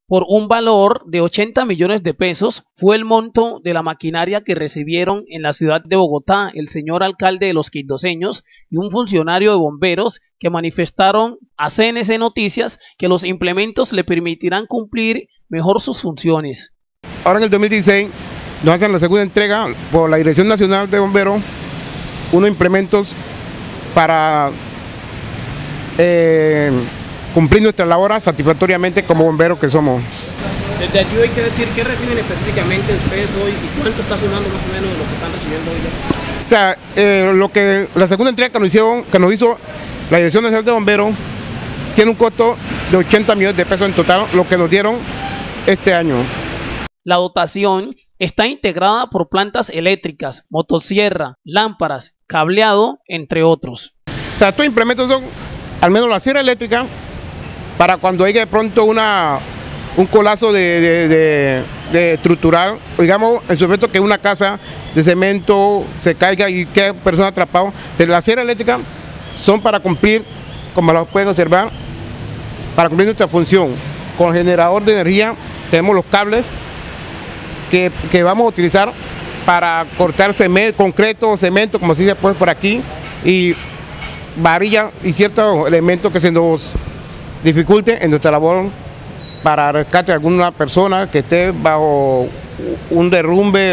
Por un valor de 80 millones de pesos fue el monto de la maquinaria que recibieron en la ciudad de Bogotá el señor alcalde de Los Quindoseños y un funcionario de bomberos que manifestaron a CNC Noticias que los implementos le permitirán cumplir mejor sus funciones. Ahora en el 2016 nos hacen la segunda entrega por la Dirección Nacional de Bomberos, unos implementos para cumplir nuestra labor satisfactoriamente como bomberos que somos. Desde allí hay que decir qué reciben específicamente ustedes hoy y cuánto está sonando más o menos de lo que están recibiendo hoy. O sea, la segunda entrega que nos hizo la Dirección Nacional de Bomberos tiene un costo de 80 millones de pesos en total, lo que nos dieron este año. La dotación está integrada por plantas eléctricas, motosierra, lámparas, cableado, entre otros. O sea, estos implementos son al menos la sierra eléctrica para cuando haya de pronto un colapso de estructural, digamos, en su efecto que una casa de cemento se caiga y quede persona atrapado. La sierra eléctrica son para cumplir, como lo pueden observar, para cumplir nuestra función. Con el generador de energía tenemos los cables que vamos a utilizar para cortar concreto, cemento, como se dice pues por aquí, y varilla y ciertos elementos que se nos dificulte en nuestra labor para rescate de alguna persona que esté bajo un derrumbe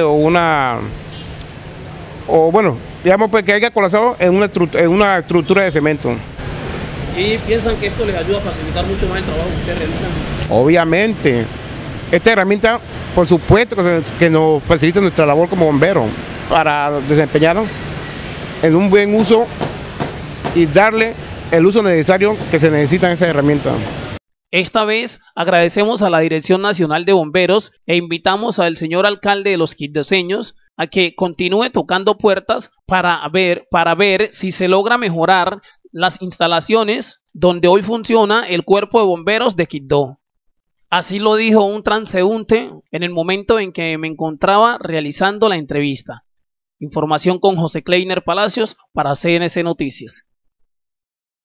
o bueno, digamos pues que haya colapsado en una estructura de cemento. ¿Y piensan que esto les ayuda a facilitar mucho más el trabajo que ustedes realizan? Obviamente, esta herramienta por supuesto que nos facilita nuestra labor como bomberos para desempeñarnos en un buen uso y darle el uso necesario que se necesita en esa herramienta. Esta vez agradecemos a la Dirección Nacional de Bomberos e invitamos al señor alcalde de Los Quindoseños a que continúe tocando puertas para ver si se logra mejorar las instalaciones donde hoy funciona el Cuerpo de Bomberos de Quibdó. Así lo dijo un transeúnte en el momento en que me encontraba realizando la entrevista. Información con José Kleiner Palacios para CNC Noticias.